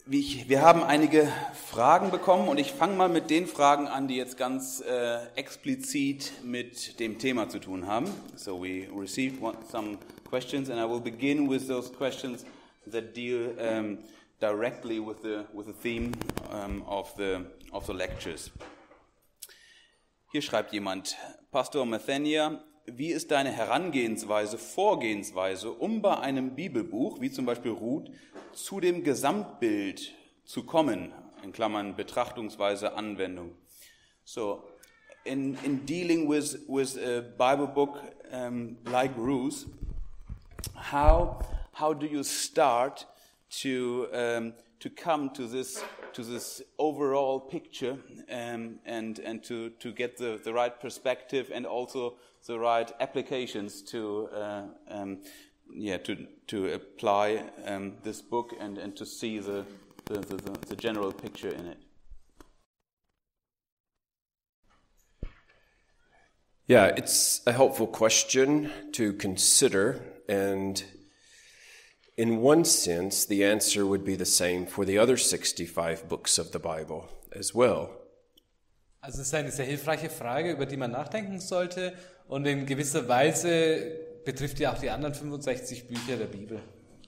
Wir haben einige Fragen bekommen und ich fange mal mit den Fragen an, die jetzt ganz explizit mit dem Thema zu tun haben. So we received some questions and I will begin with those questions that deal directly with the theme of the lectures. Hier schreibt jemand: Pastor Mathenia, wie ist deine Vorgehensweise, um bei einem Bibelbuch, wie zum Beispiel Ruth, zu dem Gesamtbild zu kommen, in Klammern Betrachtungsweise, Anwendung. So, in dealing with a Bible book like Ruth, how do you start to come to this overall picture and to get the right perspective and also the right applications to apply this book and to see the general picture in it. Yeah, it's a helpful question to consider, and in one sense, the answer would be the same for the other 65 books of the Bible as well. Also es ist eine sehr hilfreiche Frage, über die man nachdenken sollte, und in gewisser Weise betrifft ja auch die anderen 65 Bücher der Bibel.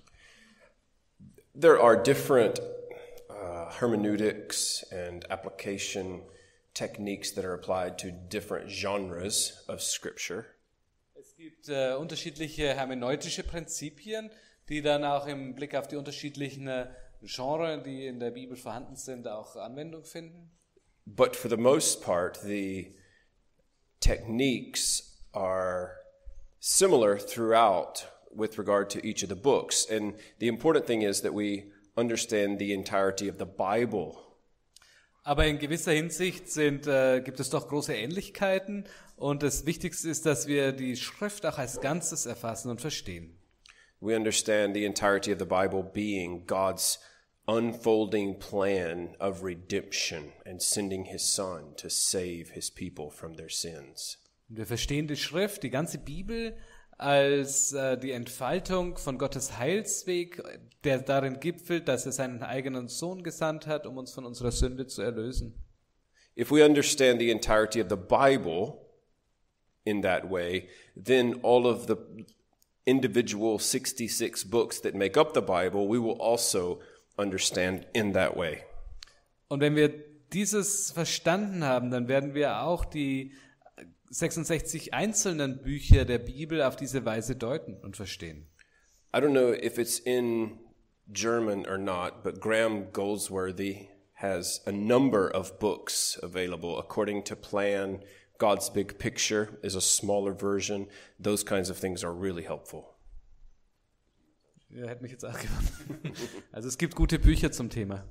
There are different hermeneutics and application techniques that are applied to different genres of Scripture. Es gibt unterschiedliche hermeneutische Prinzipien, die dann auch im Blick auf die unterschiedlichen Genres, die in der Bibel vorhanden sind, auch Anwendung finden. But for the most part, the techniques are similar throughout with regard to each of the books. And the important thing is that we understand the entirety of the Bible. Aber in gewisser Hinsicht gibt es doch große Ähnlichkeiten, und das Wichtigste ist, dass wir die Schrift auch als Ganzes erfassen und verstehen. We understand the entirety of the Bible being God's unfolding plan of redemption and sending his Son to save his people from their sins. Wir verstehen die Schrift, die ganze Bibel, als die Entfaltung von Gottes Heilsweg, der darin gipfelt, dass er seinen eigenen Sohn gesandt hat, um uns von unserer Sünde zu erlösen. If we understand the entirety of the Bible in that way, then all of the individual 66 books that make up the Bible, we will also understand in that way. Und wenn wir dieses verstanden haben, dann werden wir auch die 66 einzelnen Bücher der Bibel auf diese Weise deuten und verstehen. I don't know if it's in German or not, but Graham Goldsworthy has a number of books available according to plan. God's Big Picture is a smaller version. Those kinds of things are really helpful. Ja, hätte mich jetzt auch gewonnen. Also es gibt gute Bücher zum Thema.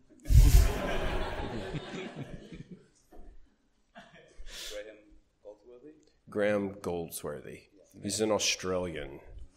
Graham Goldsworthy. He's an Australian.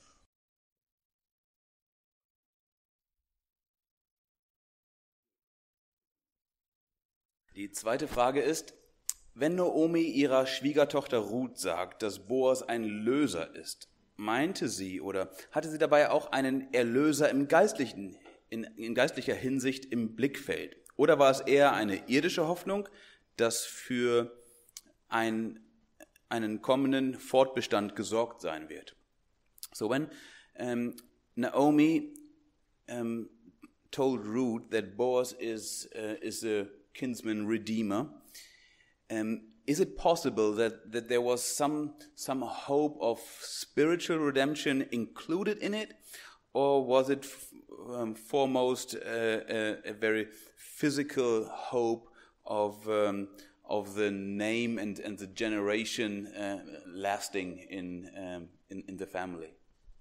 Die zweite Frage ist: Wenn Naomi ihrer Schwiegertochter Ruth sagt, dass Boas ein Löser ist, meinte sie oder hatte sie dabei auch einen Erlöser in geistlicher Hinsicht im Blickfeld? Oder war es eher eine irdische Hoffnung, dass für einen kommenden Fortbestand gesorgt sein wird? So when Naomi told Ruth that Boaz is a kinsman redeemer, is it possible that there was some hope of spiritual redemption included in it, or was it foremost a very physical hope of the name and the generation lasting in the family?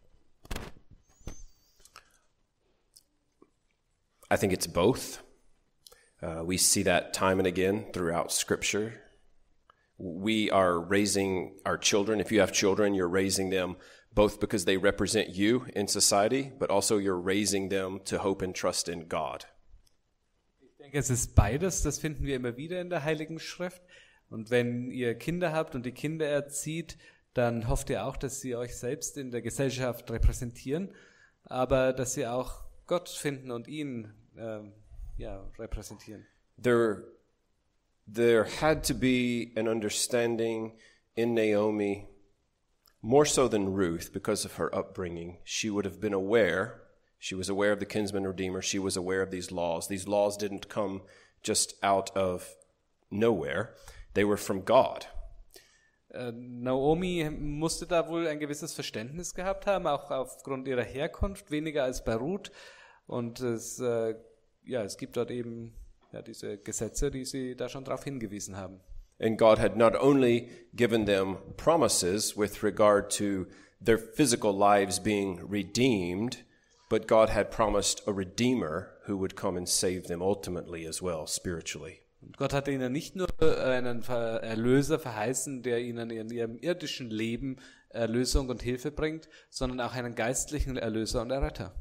I think it's both. We see that time and again throughout Scripture. We are raising our children. If you have children, you're raising them both because they represent you in society, but also you're raising them to hope and trust in God. Ich denke, es ist beides. Das finden wir immer wieder in der Heiligen Schrift. Und wenn ihr Kinder habt und die Kinder erzieht, dann hofft ihr auch, dass sie euch selbst in der Gesellschaft repräsentieren, aber dass sie auch Gott finden und ihn repräsentieren. There had to be an understanding in Naomi, more so than Ruth, because of her upbringing. She would have been aware. She was aware of the kinsman redeemer. She was aware of these laws. These laws didn't come just out of nowhere. They were from God. Naomi musste da wohl ein gewisses Verständnis gehabt haben, auch aufgrund ihrer Herkunft, weniger als bei Ruth. Und es gibt dort eben diese Gesetze, die sie da schon darauf hingewiesen haben. And God had not only given them promises with regard to their physical lives being redeemed, but God had promised a Redeemer who would come and save them ultimately as well, spiritually. Und Gott hatte ihnen nicht nur einen Erlöser verheißen, der ihnen in ihrem irdischen Leben Erlösung und Hilfe bringt, sondern auch einen geistlichen Erlöser und Erretter.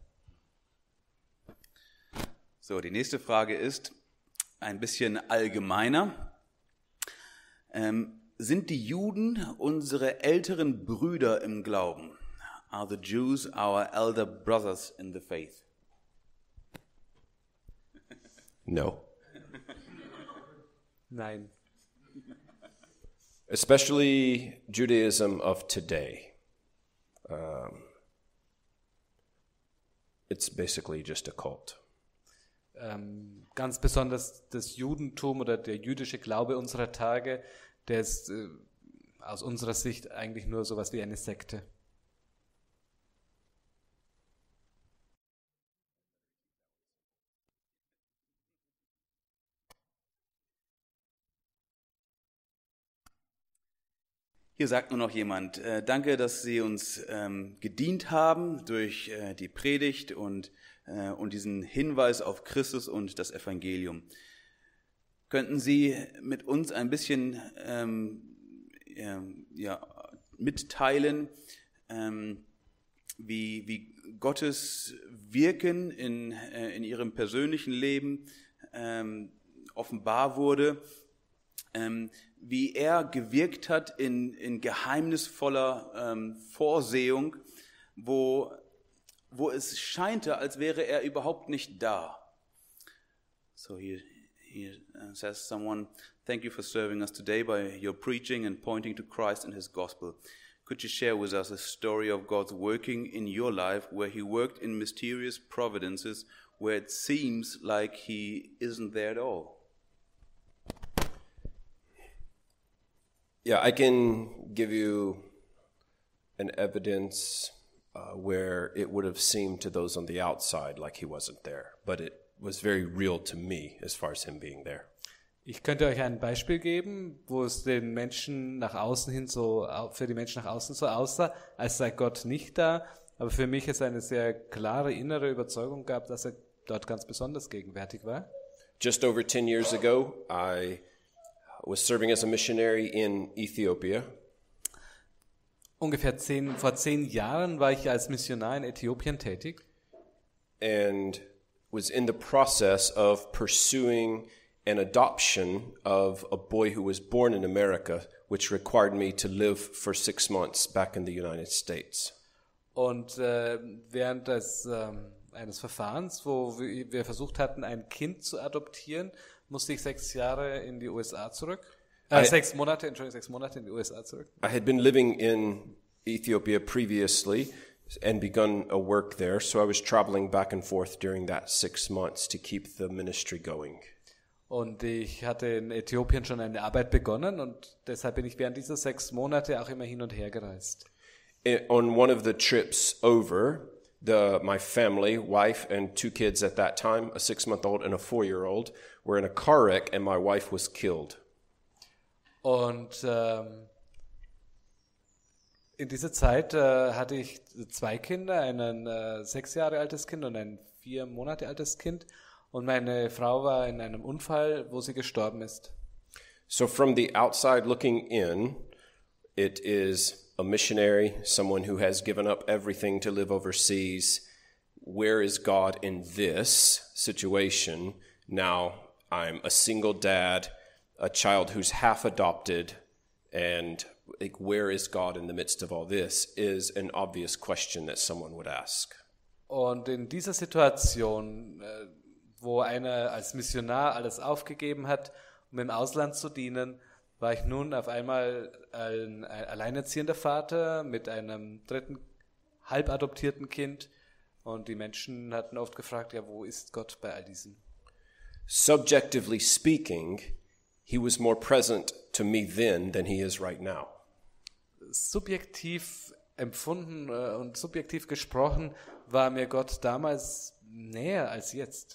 So, die nächste Frage ist ein bisschen allgemeiner. Sind die Juden unsere älteren Brüder im Glauben? Are the Jews our elder brothers in the faith? No. Nein. Especially Judaism of today. It's basically just a cult. Ganz besonders das Judentum oder der jüdische Glaube unserer Tage, der ist aus unserer Sicht eigentlich nur sowas wie eine Sekte. Hier sagt nur noch jemand, danke, dass Sie uns gedient haben durch die Predigt und diesen Hinweis auf Christus und das Evangelium. Könnten Sie mit uns ein bisschen mitteilen, wie Gottes Wirken in Ihrem persönlichen Leben offenbar wurde, wie er gewirkt hat in geheimnisvoller Vorsehung, wo es scheinte, als wäre er überhaupt nicht da. So he says someone, thank you for serving us today by your preaching and pointing to Christ and his gospel. Could you share with us a story of God's working in your life where he worked in mysterious providences where it seems like he isn't there at all? Yeah, I can give you an evidence where it would have seemed to those on the outside like he wasn't there, but it was very real to me as far as him being there. Ich könnte euch ein Beispiel geben, wo es den Menschen nach außen hin für die Menschen nach außen so aussah, als sei Gott nicht da, aber für mich es eine sehr klare innere Überzeugung gab, dass er dort ganz besonders gegenwärtig war. Just over 10 years ago, I was serving as a missionary in Ethiopia. Ungefähr vor 10 Jahren war ich als Missionar in Äthiopien tätig. And was in the process of pursuing an adoption of a boy who was born in America, which required me to live for 6 months back in the United States. Und während eines Verfahrens, wo wir versucht hatten, ein Kind zu adoptieren, musste ich 6 Jahre in die USA zurück. 6 Monate in die USA zurück. I had been living in Ethiopia previously and begun a work there, so I was traveling back and forth during that 6 months to keep the ministry going. Und ich hatte in Äthiopien schon eine Arbeit begonnen und deshalb bin ich während dieser 6 Monate auch immer hin und her gereist. On one of the trips over, my family, wife and 2 kids at that time, a 6-month-old and a 4-year-old, were in a car wreck and my wife was killed. Und in dieser Zeit hatte ich 2 Kinder, ein 6 Jahre altes Kind und ein 4 Monate altes Kind. Und meine Frau war in einem Unfall, wo sie gestorben ist. So from the outside looking in, it is a missionary, someone who has given up everything to live overseas. Where is God in this situation? Now I'm a single dad, a child who's half adopted, and where is God in the midst of all this is an obvious question that someone would ask. Und in dieser Situation, wo einer als Missionar alles aufgegeben hat, um im Ausland zu dienen, war ich nun auf einmal ein alleinerziehender Vater mit einem dritten, halb adoptierten Kind. Und die Menschen hatten oft gefragt, ja, wo ist Gott bei all diesem? Subjectively speaking, he was more present to me then than he is right now. Subjektiv empfunden und subjektiv gesprochen war mir Gott damals näher als jetzt.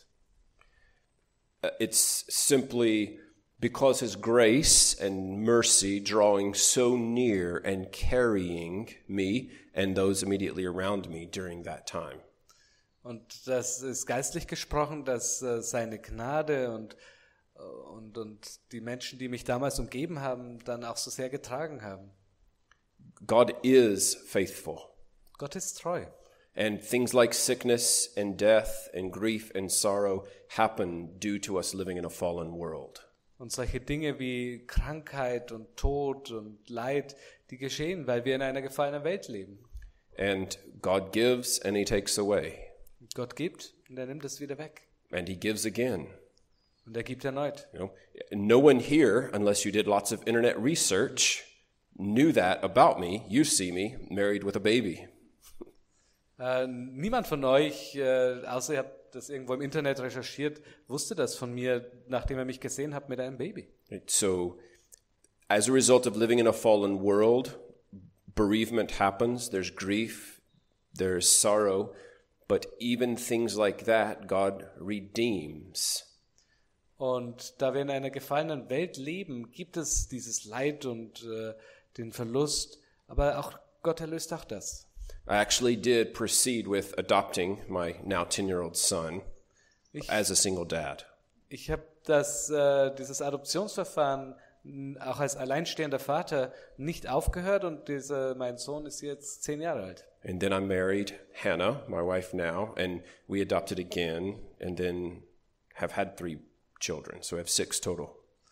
It's simply because his grace and mercy drawing so near and carrying me and those immediately around me during that time. Und das ist geistlich gesprochen, dass seine Gnade und die Menschen, die mich damals umgeben haben, dann auch so sehr getragen haben. God is faithful. Gott ist treu. And things like sickness and death and grief and sorrow happen due to us living in a fallen world. Und solche Dinge wie Krankheit und Tod und Leid, die geschehen, weil wir in einer gefallenen Welt leben. And God gives and he takes away. Gott gibt und er nimmt es wieder weg. And he gives again. Und er gibt erneut. You know, no one here, unless you did lots of internet research, knew that about me. You see me married with a baby. Niemand von euch, außer ihr habt das irgendwo im Internet recherchiert, wusste das von mir, nachdem er mich gesehen hat mit einem Baby. So, as a result of living in a fallen world, bereavement happens. There's grief, there's sorrow, but even things like that, God redeems. Und da wir in einer gefallenen Welt leben, gibt es dieses Leid und den Verlust, aber auch Gott erlöst auch das. I actually did proceed with adopting my now 10-year-old son as a single dad. Ich habe dieses Adoptionsverfahren auch als alleinstehender Vater nicht aufgehört und mein Sohn ist jetzt 10 Jahre alt. And then I married Hannah, my wife now, and we adopted again and then have had 3 children, so we have 6 total.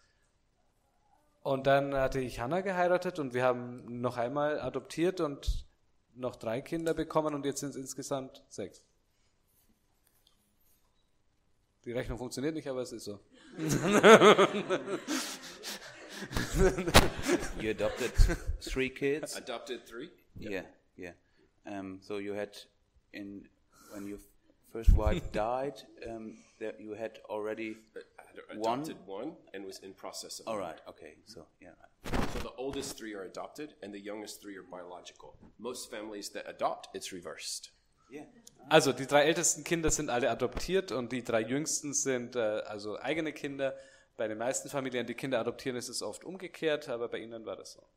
Und dann hatte ich Hannah geheiratet und wir haben noch einmal adoptiert und noch 3 Kinder bekommen und jetzt sind es insgesamt 6. Die Rechnung funktioniert nicht, aber es ist so. You adopted 3 kids? Adopted 3? Yeah. So you had, when your first wife died, that you had already adopted one and was in process of. All right. Okay. So yeah. So the oldest 3 are adopted and the youngest 3 are biological. Most families that adopt, it's reversed. Yeah. Also die 3 ältesten Kinder sind alle adoptiert und die 3 jüngsten sind also eigene Kinder. Bei den meisten Familien, die Kinder adoptieren, ist es oft umgekehrt, aber bei ihnen war das so.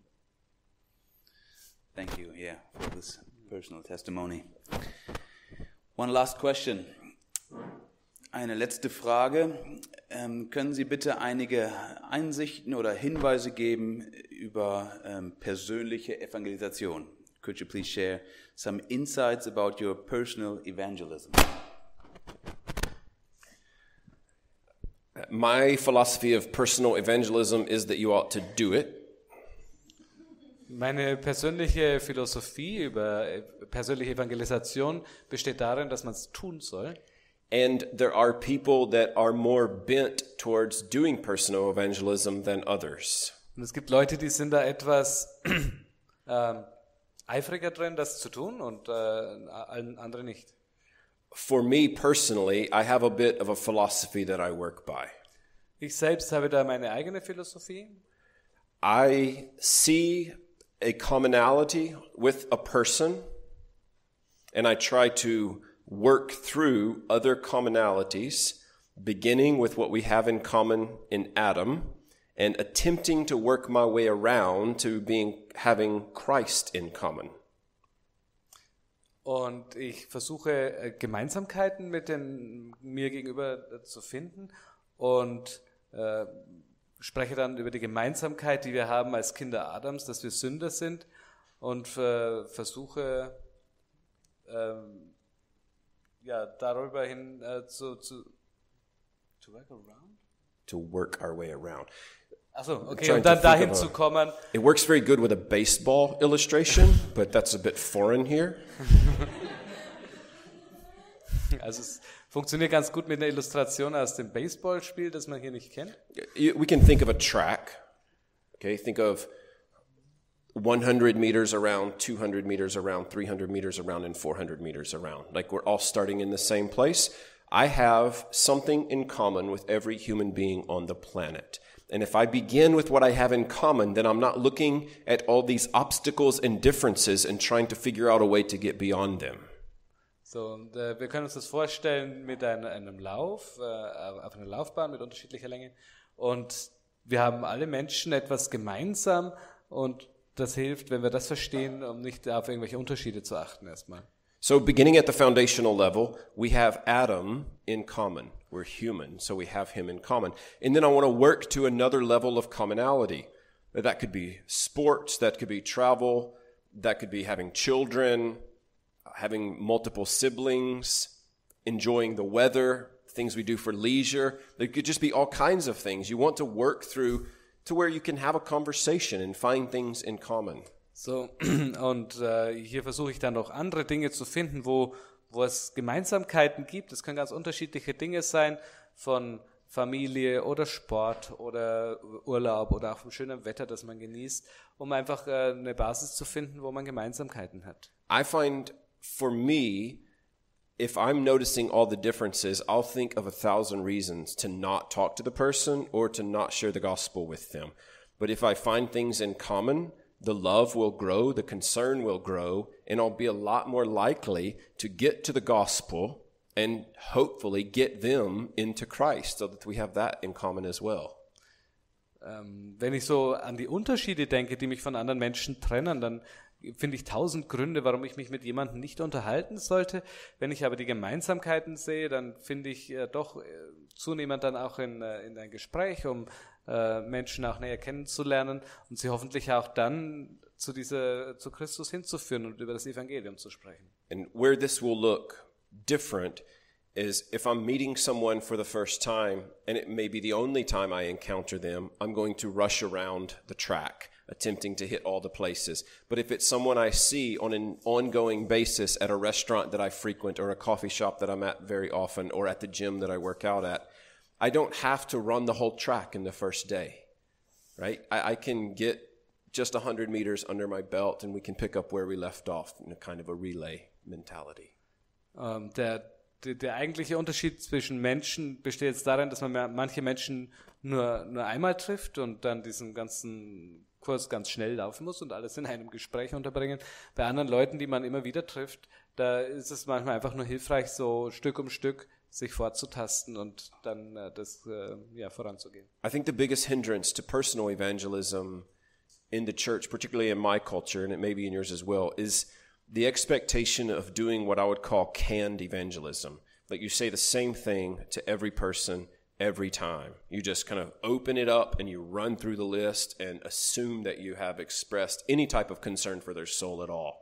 Thank you, for this personal testimony. One last question. Eine letzte Frage. Können Sie bitte einige Einsichten oder Hinweise geben über persönliche Evangelisation? Could you please share some insights about your personal evangelism? My philosophy of personal evangelism is that you ought to do it. Meine persönliche Philosophie über persönliche Evangelisation besteht darin, dass man es tun soll. And there are people that are more bent towards doing personal evangelism than others. Und es gibt Leute, die sind da etwas eifriger drin, das zu tun und andere nicht. For me personally, I have a bit of a philosophy that I work by. Ich selbst habe da meine eigene Philosophie. I see a commonality with a person, and I try to work through other commonalities, beginning with what we have in common in Adam, and attempting to work my way around to having Christ in common. Und ich versuche Gemeinsamkeiten mit den mir gegenüber zu finden und spreche dann über die Gemeinsamkeit, die wir haben als Kinder Adams, dass wir Sünder sind und versuche darüber hin to work around? To work our way around. Achso, okay, und dann dahin zu kommen. It works very good with a baseball illustration, but that's a bit foreign here. Also es Funktioniert ganz gut mit einer Illustration aus dem Baseballspiel, das man hier nicht kennt. We can think of a track. Okay, think of 100 meters around, 200 meters around, 300 meters around, and 400 meters around. Like we're all starting in the same place. I have something in common with every human being on the planet. And if I begin with what I have in common, then I'm not looking at all these obstacles and differences and trying to figure out a way to get beyond them. So, und wir können uns das vorstellen mit einem Lauf, auf einer Laufbahn mit unterschiedlicher Länge. Und wir haben alle Menschen etwas gemeinsam und das hilft, wenn wir das verstehen, um nicht auf irgendwelche Unterschiede zu achten erstmal. So beginning at the foundational level, we have Adam in common. We're human, so we have him in common. And then I want to work to another level of commonality. That could be sports, that could be travel, that could be having children, having multiple siblings, enjoying the weather, things we do for leisure. There could just be all kinds of things. You want to work through to where you can have a conversation and find things in common. So, und hier versuche ich dann noch andere Dinge zu finden, wo es Gemeinsamkeiten gibt. Es können ganz unterschiedliche Dinge sein, von Familie oder Sport oder Urlaub oder auch vom schönen Wetter, das man genießt, um einfach eine Basis zu finden, wo man Gemeinsamkeiten hat. I find for me, if I'm noticing all the differences, I'll think of 1,000 reasons to not talk to the person or to not share the gospel with them. But if I find things in common, the love will grow, the concern will grow, and I'll be a lot more likely to get to the gospel and hopefully get them into Christ so that we have that in common as well. Wenn ich so an die Unterschiede denke, die mich von anderen Menschen trennen, dann finde ich 1000 Gründe, warum ich mich mit jemandem nicht unterhalten sollte. Wenn ich aber die Gemeinsamkeiten sehe, dann finde ich doch zunehmend dann auch in ein Gespräch, um Menschen auch näher kennenzulernen und sie hoffentlich auch dann zu Christus hinzuführen und über das Evangelium zu sprechen. And where this will look different is if I'm meeting someone for the first time, and it may be the only time I encounter them, I'm going to rush around the track, attempting to hit all the places. But if it's someone I see on an ongoing basis at a restaurant that I frequent or a coffee shop that I'm at very often or at the gym that I work out at, I don't have to run the whole track in the first day, right? I can get just 100 meters under my belt and we can pick up where we left off in a kind of a relay mentality. Der eigentliche Unterschied zwischen Menschen besteht jetzt darin, dass man manche Menschen nur einmal trifft und dann diesen ganzen Kurs ganz schnell laufen muss und alles in einem Gespräch unterbringen. Bei anderen Leuten, die man immer wieder trifft, da ist es manchmal einfach nur hilfreich, so Stück um Stück sich vorzutasten und dann voranzugehen. I think the biggest hindrance to personal evangelism in the church, particularly in my culture, and it may be in yours as well, is the expectation of doing what I would call canned evangelism. Like you say the same thing to every person every time. You just kind of open it up and you run through the list and assume that you have expressed any type of concern for their soul at all.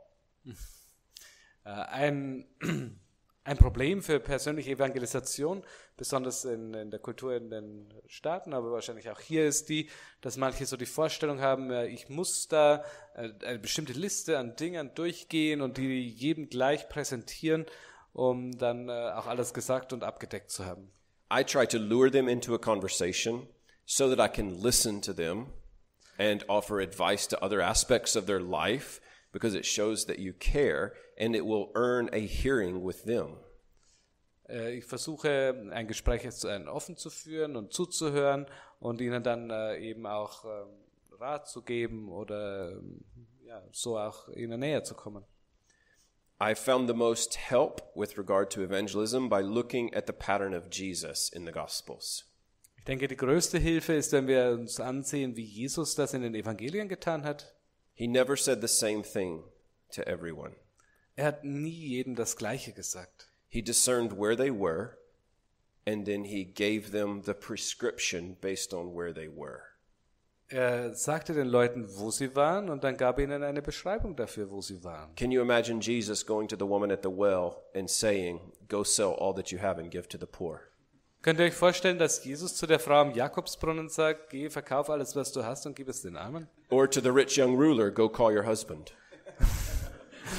Ein Problem für persönliche Evangelisation, besonders in der Kultur in den Staaten, aber wahrscheinlich auch hier, ist dass manche so die Vorstellung haben, ich muss da eine bestimmte Liste an Dingen durchgehen und die jedem gleich präsentieren, um dann auch alles gesagt und abgedeckt zu haben. I try to lure them into a conversation so that I can listen to them and offer advice to other aspects of their life, because it shows that you care and it will earn a hearing with them. Ich versuche, ein Gespräch offen zu führen und zuzuhören und ihnen dann eben auch Rat zu geben oder so auch ihnen näher zu kommen. I found the most help with regard to evangelism by looking at the pattern of Jesus in the Gospels. Ich denke, die größte Hilfe ist, wenn wir uns ansehen, wie Jesus das in den Evangelien getan hat. He never said the same thing to everyone. Er hat nie jedem das Gleiche gesagt. He discerned where they were, and then he gave them the prescription based on where they were. Er sagte den Leuten, wo sie waren, und dann gab ihnen eine Beschreibung dafür, wo sie waren. Can you imagine Jesus going to the woman at the well and saying, "Go sell all that you have and give to the poor"? Könnt ihr euch vorstellen, dass Jesus zu der Frau am Jakobsbrunnen sagt, geh, verkauf alles, was du hast und gib es den Armen? Or to the rich young ruler, "Go call your husband"?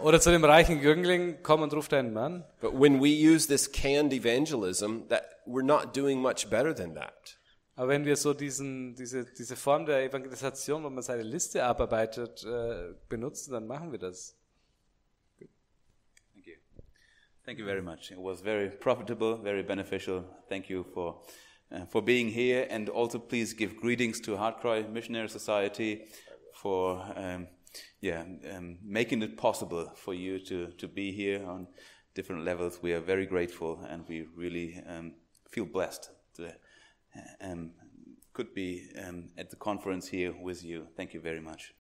Oder zu dem reichen Jüngling, komm und ruf deinen Mann. But when we use this canned evangelism, that we're not doing much better than that. Aber wenn wir so diese Form der Evangelisation, wo man seine Liste abarbeitet, benutzen, dann machen wir das. Thank you. Thank you very much. It was very profitable, very beneficial. Thank you for being here, and also please give greetings to Heartcry Missionary Society for making it possible for you to be here on different levels. We are very grateful, and we really feel blessed to could be at the conference here with you. Thank you very much.